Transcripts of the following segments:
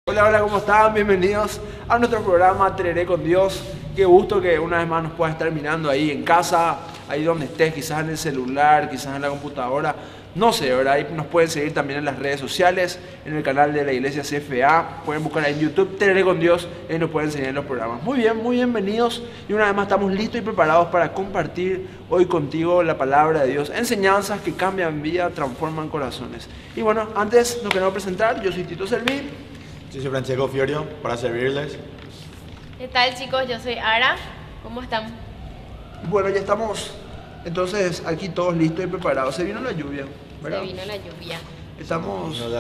Hola, hola, ¿cómo están? Bienvenidos a nuestro programa Tereré con Dios. Qué gusto que una vez más nos puedas estar mirando ahí en casa, ahí donde estés, quizás en el celular, quizás en la computadora. No sé, ¿verdad? Ahí nos pueden seguir también en las redes sociales, en el canal de la iglesia CFA. Pueden buscar ahí en YouTube Tereré con Dios y nos pueden seguir en los programas. Muy bienvenidos. Y una vez más estamos listos y preparados para compartir hoy contigo la palabra de Dios. Enseñanzas que cambian vida, transforman corazones. Y bueno, antes nos queremos presentar. Yo soy Tito Servín. Yo soy Francesco Fiorio, para servirles. ¿Qué tal, chicos? Yo soy Ara. ¿Cómo están? Bueno, ya estamos entonces aquí todos listos y preparados. Se vino la lluvia, ¿verdad? Se vino la lluvia. Estamos... No,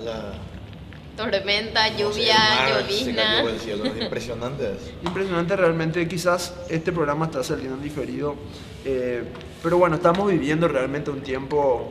Tormenta, no sé, lluvia, el mar se llovizna. cayó del cielo, es impresionante. Impresionante realmente, quizás este programa está saliendo en diferido, pero bueno, estamos viviendo realmente un tiempo,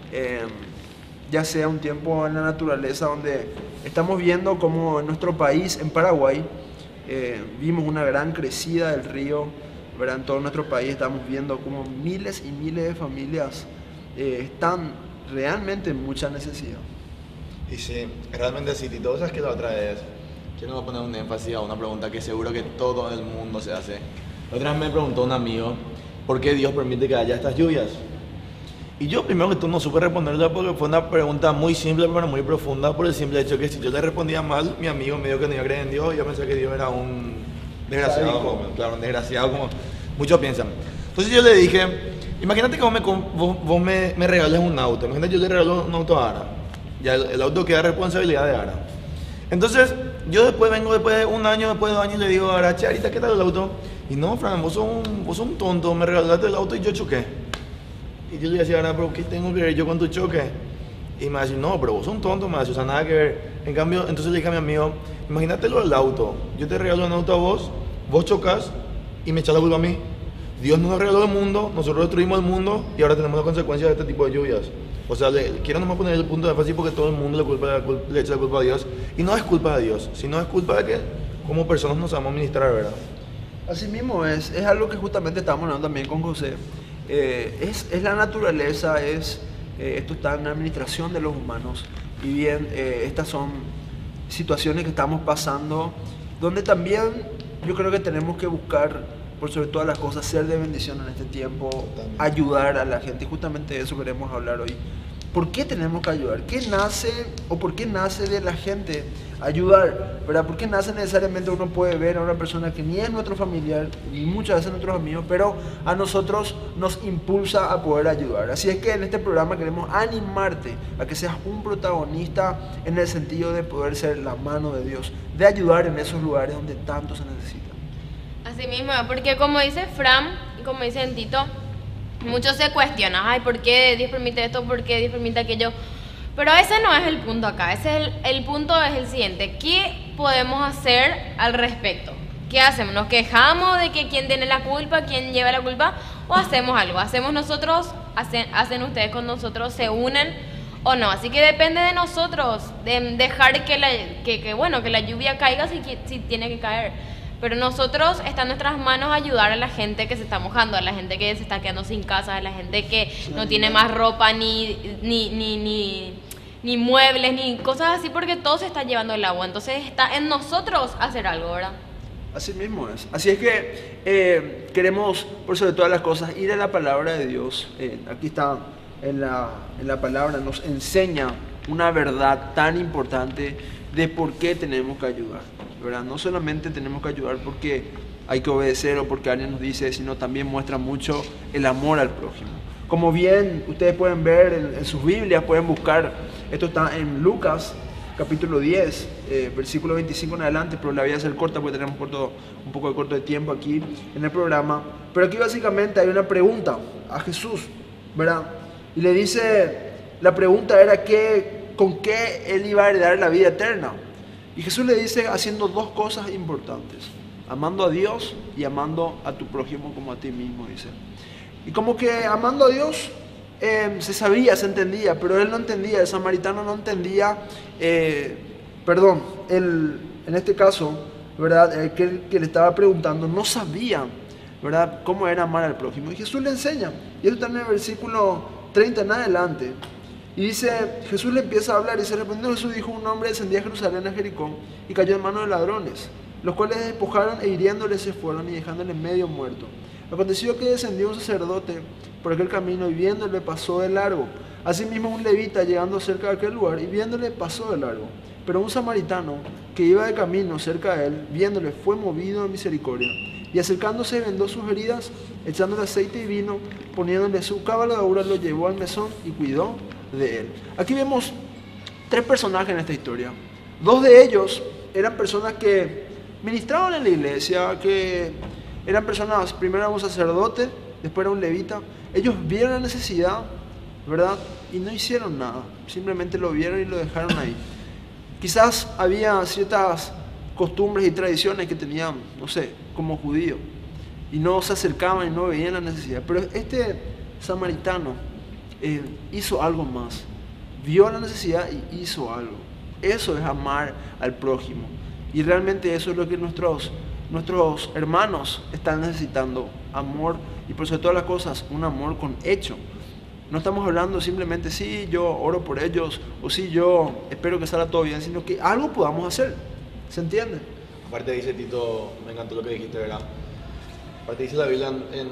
ya sea un tiempo en la naturaleza donde estamos viendo como en nuestro país, en Paraguay, vimos una gran crecida del río, ¿verdad? En todo nuestro país estamos viendo como miles y miles de familias están realmente en mucha necesidad. Y sí, realmente sí, Tito, ¿sabes qué la otra vez? Quiero poner un énfasis a una pregunta que seguro que todo el mundo se hace. La otra vez me preguntó un amigo, ¿por qué Dios permite que haya estas lluvias? Y yo primero que todo no supe responderla porque fue una pregunta muy simple pero muy profunda por el simple hecho que si yo le respondía mal, mi amigo me dijo que no iba a creer en Dios y yo pensé que Dios era un desgraciado, claro, un desgraciado como muchos piensan. Entonces yo le dije, imagínate que vos me regales un auto, imagínate que yo le regalo un auto a Ara, ya el auto queda responsabilidad de Ara. Entonces yo después de un año, después de 2 años y le digo a Ara, che, Arita, ¿qué tal el auto? Y no, Fran, vos sos un tonto, me regalaste el auto y yo choqué. Y yo le decía, Ana, pero ¿qué tengo que ver yo con tu choque? Y me decía, no, pero vos sos un tonto, me decía, o sea, nada que ver. En cambio, entonces le dije a mi amigo, imagínate lo del auto. Yo te regalo un auto a vos, vos chocas y me echas la culpa a mí. Dios no nos regaló el mundo, nosotros destruimos el mundo y ahora tenemos las consecuencias de este tipo de lluvias. O sea, quiero nomás poner el punto de énfasis porque todo el mundo le echa la culpa a Dios. Y no es culpa de Dios, sino es culpa de que como personas nos sabemos ministrar, ¿verdad? Así mismo es algo que justamente estábamos hablando también con José. Es la naturaleza, esto está en la administración de los humanos. Y bien, estas son situaciones que estamos pasando, donde también yo creo que tenemos que buscar, por sobre todas las cosas, ser de bendición en este tiempo, Totalmente. ayudar a la gente. Y justamente de eso queremos hablar hoy. ¿Por qué tenemos que ayudar? ¿Qué nace o por qué nace de la gente ayudar? ¿Verdad? ¿Por qué nace necesariamente? Uno puede ver a una persona que ni es nuestro familiar, ni muchas veces nuestros amigos, pero a nosotros nos impulsa a poder ayudar. Así es que en este programa queremos animarte a que seas un protagonista en el sentido de poder ser la mano de Dios, de ayudar en esos lugares donde tanto se necesita. Así mismo, porque como dice Fran y como dice Tito, muchos se cuestionan, ay, ¿por qué Dios permite esto? ¿Por qué Dios permite aquello? Pero ese no es el punto acá, el punto es el siguiente, ¿qué podemos hacer al respecto? ¿Qué hacemos? ¿Nos quejamos de que quién tiene la culpa, quién lleva la culpa? ¿O hacemos algo? ¿Hacemos nosotros? ¿Hacen ustedes con nosotros? ¿Se unen o no? Así que depende de nosotros, de dejar que la lluvia caiga si tiene que caer. Pero nosotros, está en nuestras manos ayudar a la gente que se está mojando, a la gente que se está quedando sin casa, a la gente que no tiene más ropa, ni muebles, ni cosas así, porque todo se está llevando el agua. Entonces está en nosotros hacer algo, ¿verdad? Así mismo es. Así es que queremos, por sobre todas las cosas, ir a la palabra de Dios. Aquí está en la palabra, nos enseña una verdad tan importante de por qué tenemos que ayudar, ¿verdad? No solamente tenemos que ayudar porque hay que obedecer o porque alguien nos dice, sino también muestra mucho el amor al prójimo. Como bien ustedes pueden ver en sus Biblias, pueden buscar, esto está en Lucas capítulo 10, versículo 25 en adelante, pero la voy a hacer corta porque tenemos un poco de corto de tiempo aquí en el programa. Pero aquí básicamente hay una pregunta a Jesús, ¿verdad? Y le dice, la pregunta era con qué él iba a heredar la vida eterna. Y Jesús le dice haciendo 2 cosas importantes, amando a Dios y amando a tu prójimo como a ti mismo, dice. Y como que amando a Dios se sabía, se entendía, pero él no entendía, el samaritano no entendía, en este caso, ¿verdad? Que le estaba preguntando, no sabía, ¿verdad?, cómo era amar al prójimo. Y Jesús le enseña, y eso está en el versículo 30 en adelante. Y dice, Jesús le empieza a hablar y se respondiendo Jesús dijo, un hombre descendía a Jerusalén a Jericó y cayó en manos de ladrones, los cuales despojaron e hiriéndole se fueron y dejándole medio muerto. Aconteció que descendió un sacerdote por aquel camino y viéndole pasó de largo. Asimismo un levita llegando cerca de aquel lugar y viéndole pasó de largo. Pero un samaritano que iba de camino cerca de él, viéndole fue movido de misericordia. Y acercándose vendó sus heridas, echándole aceite y vino, poniéndole su cabalgadura, lo llevó al mesón y cuidó de él. Aquí vemos tres personajes en esta historia. Dos de ellos eran personas que ministraban en la iglesia, que eran personas, primero era un sacerdote, después era un levita. Ellos vieron la necesidad, ¿verdad? Y no hicieron nada, simplemente lo vieron y lo dejaron ahí. Quizás había ciertas costumbres y tradiciones que tenían, no sé, como judíos, y no se acercaban y no veían la necesidad. Pero este samaritano hizo algo más, vio la necesidad y hizo algo. Eso es amar al prójimo. Y realmente eso es lo que nuestros hermanos están necesitando, amor, y por sobre todas las cosas, un amor con hecho. No estamos hablando simplemente, sí, yo oro por ellos, o sí, yo espero que salga todo bien, sino que algo podamos hacer. ¿Se entiende? Aparte dice Tito, me encantó lo que dijiste, ¿verdad? Aparte dice la Biblia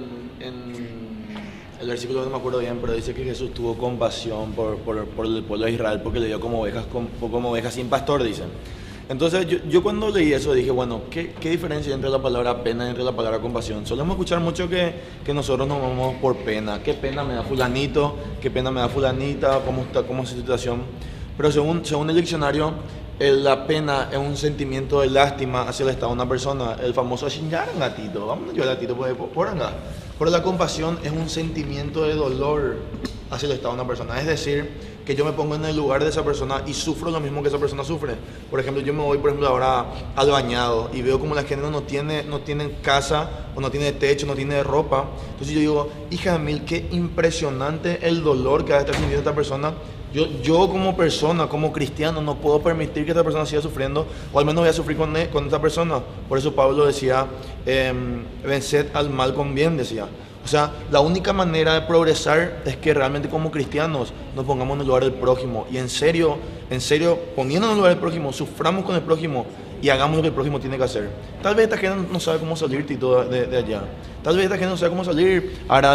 en el versículo no me acuerdo bien, pero dice que Jesús tuvo compasión por el pueblo de Israel porque le dio como ovejas sin pastor, dicen. Entonces yo cuando leí eso dije, bueno, ¿qué diferencia hay entre la palabra pena y entre la palabra compasión? Solemos escuchar mucho que nosotros nos vamos por pena. ¿Qué pena me da fulanito? ¿Qué pena me da fulanita? ¿Cómo es su situación? Pero según el diccionario, la pena es un sentimiento de lástima hacia el estado de una persona. El famoso gatito, vamos a ayudar a Tito por acá. Pero la compasión es un sentimiento de dolor hacia el estado de una persona. Es decir, que yo me pongo en el lugar de esa persona y sufro lo mismo que esa persona sufre. Por ejemplo, yo me voy, ahora al bañado y veo como la gente no tiene casa, o no tiene techo, no tiene ropa. Entonces yo digo, hija de mil, qué impresionante el dolor que ha de estar sintiendo esta persona. Yo como persona, como cristiano, no puedo permitir que esta persona siga sufriendo, o al menos voy a sufrir con esta persona. Por eso Pablo decía, venced al mal con bien, decía. O sea, la única manera de progresar es que realmente como cristianos nos pongamos en el lugar del prójimo y en serio, poniéndonos en el lugar del prójimo, suframos con el prójimo y hagamos lo que el prójimo tiene que hacer. Tal vez esta gente no sabe cómo salir, Tito, de allá. Tal vez esta gente no sabe cómo salir ahora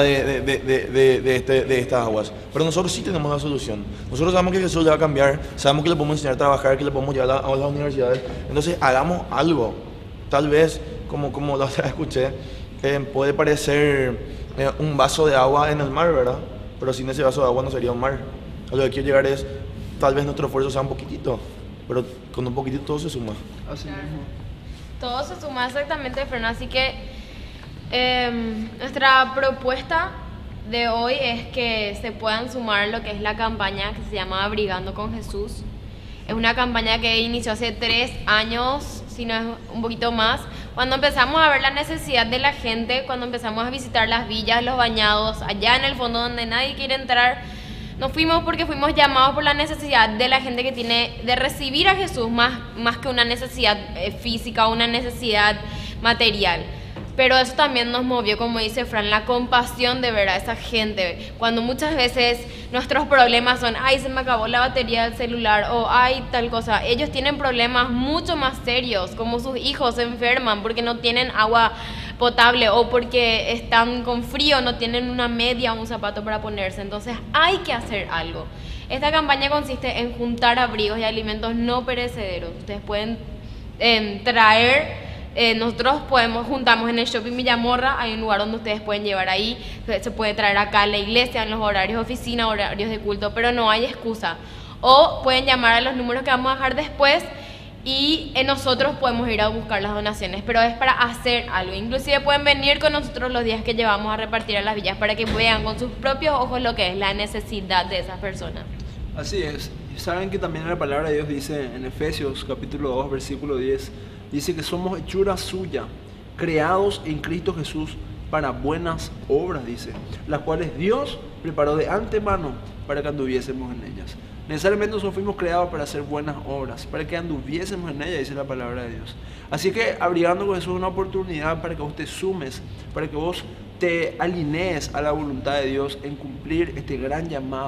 de estas aguas. Pero nosotros sí tenemos la solución. Nosotros sabemos que Jesús le va a cambiar, sabemos que le podemos enseñar a trabajar, que le podemos llevar a las universidades. Entonces hagamos algo. Tal vez, como la otra vez escuché, puede parecer un vaso de agua en el mar, ¿verdad? Pero sin ese vaso de agua no sería un mar. A lo que quiero llegar es, tal vez nuestro esfuerzo sea un poquitito, pero con un poquitito todo se suma. Así mismo. Todo se suma exactamente, Fran. Así que nuestra propuesta de hoy es que se puedan sumar lo que es la campaña que se llama Abrigando con Jesús. Es una campaña que inició hace 3 años, si no es un poquito más, cuando empezamos a ver la necesidad de la gente, cuando empezamos a visitar las villas, los bañados, allá en el fondo donde nadie quiere entrar. Nos fuimos porque fuimos llamados por la necesidad de la gente que tiene de recibir a Jesús más que una necesidad física, una necesidad material. Pero eso también nos movió, como dice Fran, la compasión de ver a esa gente. Cuando muchas veces nuestros problemas son, ay, se me acabó la batería del celular, o ay, tal cosa. Ellos tienen problemas mucho más serios, como sus hijos se enferman porque no tienen agua potable o porque están con frío, no tienen una media o un zapato para ponerse. Entonces hay que hacer algo. Esta campaña consiste en juntar abrigos y alimentos no perecederos. Ustedes pueden traer... nosotros juntamos en el Shopping Villamorra, hay un lugar donde ustedes pueden llevar ahí, se puede traer acá a la iglesia, en los horarios de oficina, horarios de culto, pero no hay excusa. O pueden llamar a los números que vamos a dejar después y nosotros podemos ir a buscar las donaciones, pero es para hacer algo. Inclusive pueden venir con nosotros los días que llevamos a repartir a las villas para que vean con sus propios ojos lo que es la necesidad de esas personas. Así es. Y saben que también la palabra de Dios dice en Efesios capítulo 2 versículo 10, dice que somos hechura suya, creados en Cristo Jesús para buenas obras, dice, las cuales Dios preparó de antemano para que anduviésemos en ellas. Necesariamente nosotros fuimos creados para hacer buenas obras, para que anduviésemos en ellas, dice la palabra de Dios. Así que Abrigando con Jesús es una oportunidad para que vos te sumes, para que vos te alinees a la voluntad de Dios en cumplir este gran llamado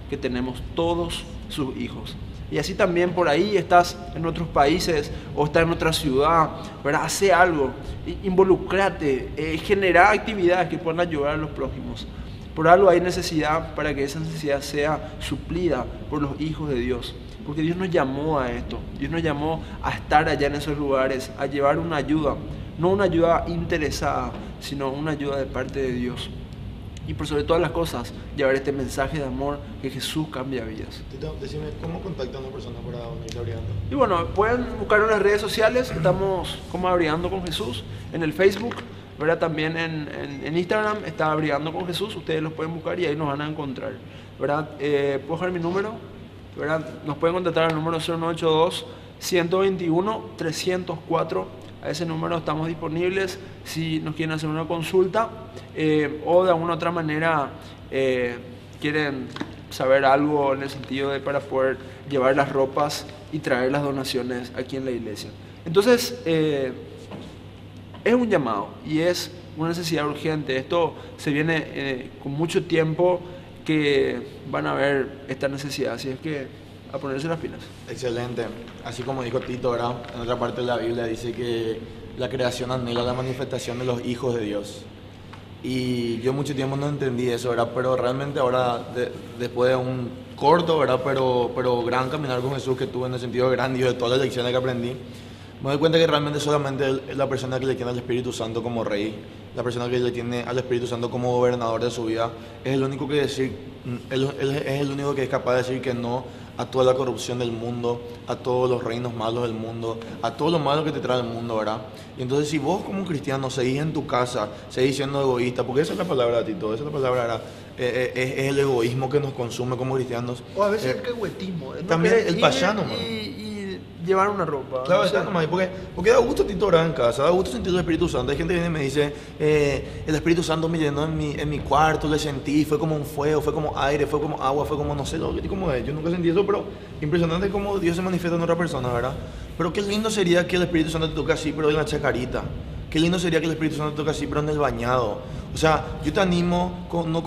que tenemos todos sus hijos. Y así también por ahí estás en otros países o estás en otra ciudad, ¿verdad? Hace algo, involucrate, genera actividades que puedan ayudar a los prójimos. Por algo hay necesidad para que esa necesidad sea suplida por los hijos de Dios. Porque Dios nos llamó a esto, Dios nos llamó a estar allá en esos lugares, a llevar una ayuda, no una ayuda interesada, sino una ayuda de parte de Dios. Y por sobre todas las cosas, llevar este mensaje de amor que Jesús cambia vidas. Tito, decime, ¿cómo contacta a una persona para unirse a Abriando? Y bueno, pueden buscar en las redes sociales, estamos como Abriando con Jesús, en el Facebook, ¿verdad? También en Instagram está Abriando con Jesús, ustedes los pueden buscar y ahí nos van a encontrar, ¿verdad? ¿Puedo dejar mi número? ¿Verdad? Nos pueden contactar al número 0982-121-304. A ese número estamos disponibles si nos quieren hacer una consulta o de alguna otra manera quieren saber algo en el sentido de para poder llevar las ropas y traer las donaciones aquí en la iglesia. Entonces, es un llamado y es una necesidad urgente. Esto se viene con mucho tiempo que van a ver esta necesidad, así es que a ponerse las pilas. Excelente. Así como dijo Tito, ¿verdad? En otra parte de la Biblia dice que la creación anhela la manifestación de los hijos de Dios. Y yo mucho tiempo no entendí eso, ¿verdad? Pero realmente ahora, después de un corto, ¿verdad? Pero gran caminar con Jesús que tuve en el sentido grande y de todas las lecciones que aprendí, me doy cuenta que realmente solamente la persona que le tiene al Espíritu Santo como rey, la persona que le tiene al Espíritu Santo como gobernador de su vida, es el único que es el único que es capaz de decir que no a toda la corrupción del mundo, a todos los reinos malos del mundo, a todo lo malo que te trae el mundo, ¿verdad? Y entonces si vos como cristiano seguís en tu casa, seguís siendo egoísta, porque esa es la palabra, Tito, esa es la palabra, ¿verdad? Es el egoísmo que nos consume como cristianos. O a veces el cahuetismo. También el payano, man. Y llevar una ropa. Claro, o sea, porque da gusto Tito orar en casa, da gusto sentir el Espíritu Santo. Hay gente que viene y me dice, el Espíritu Santo me llenó en mi cuarto, le sentí, fue como un fuego, fue como aire, fue como agua, fue como no sé, cómo es. Yo nunca sentí eso, pero impresionante cómo Dios se manifiesta en otra persona, ¿verdad? Pero qué lindo sería que el Espíritu Santo te toque así, pero en la chacarita. Qué lindo sería que el Espíritu Santo te toque así, pero en el bañado. O sea, yo te animo, no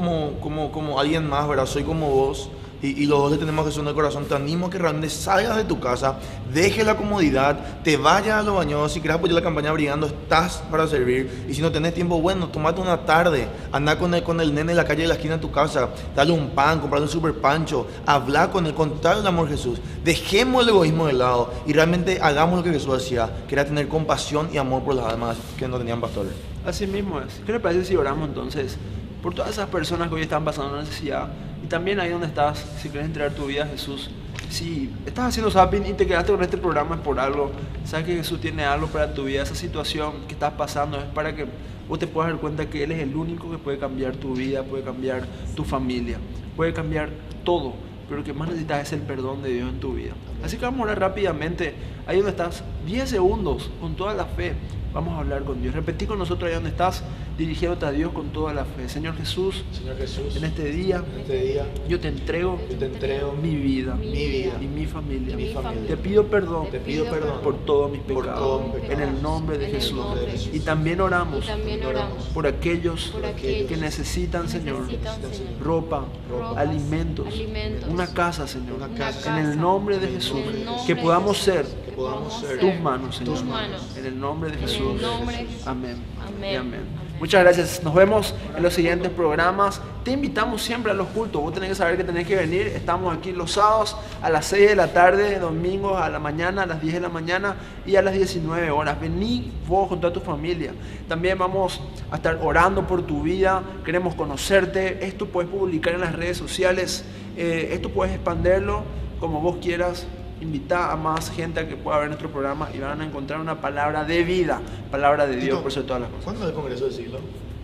como alguien más, ¿verdad? Soy como vos. Y los dos le tenemos a Jesús en el corazón. Te animo a que realmente salgas de tu casa, dejes la comodidad, te vayas a los baños. Si quieres apoyar la campaña Brillando, estás para servir. Y si no tenés tiempo, bueno, tomate una tarde, anda con el nene en la calle de la esquina de tu casa, dale un pan, comprarle un super pancho, habla con él, contarle el amor de Jesús. Dejemos el egoísmo de lado y realmente hagamos lo que Jesús hacía, que era tener compasión y amor por las almas que no tenían pastores. Así mismo es. ¿Qué le parece si oramos entonces por todas esas personas que hoy están pasando una necesidad? Y también ahí donde estás, si quieres entregar tu vida a Jesús, si estás haciendo zapping y te quedaste con este programa es por algo, sabes que Jesús tiene algo para tu vida, esa situación que estás pasando es para que vos te puedas dar cuenta que Él es el único que puede cambiar tu vida, puede cambiar tu familia, puede cambiar todo, pero lo que más necesitas es el perdón de Dios en tu vida. Así que vamos a orar rápidamente, ahí donde estás, 10 segundos, con toda la fe, vamos a hablar con Dios. Repetí con nosotros ahí donde estás, dirigiéndote a Dios con toda la fe. Señor Jesús, en este día, yo te entrego mi vida y mi familia. Te pido perdón por todos mis pecados, en el nombre de Jesús. Y también oramos por aquellos que necesitan, Señor, ropa, alimentos, una casa, Señor, en el nombre de Jesús, que podamos ser tus manos, Señor, en el nombre de Jesús. Amén. Y amén. Muchas gracias. Nos vemos en los siguientes programas. Te invitamos siempre a los cultos. Vos tenés que saber que tenés que venir. Estamos aquí los sábados a las 6 de la tarde, domingos a la mañana, a las 10 de la mañana y a las 19 horas. Vení vos con toda tu familia. También vamos a estar orando por tu vida. Queremos conocerte. Esto puedes publicar en las redes sociales. Esto puedes expandirlo como vos quieras. Invita a más gente a que pueda ver nuestro programa y van a encontrar una palabra de vida, palabra de Dios por sobre todas las cosas. ¿Cuándo es el Congreso del Siglo?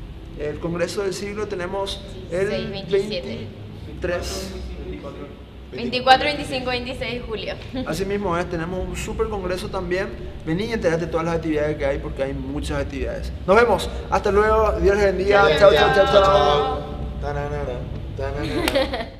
El Congreso del Siglo tenemos el 6-27. 24, 25, 26 de julio. Así mismo es, tenemos un super congreso también. Vení y enterate de todas las actividades que hay porque hay muchas actividades. Nos vemos, hasta luego, Dios les bendiga. Chao, chao, chao, chao.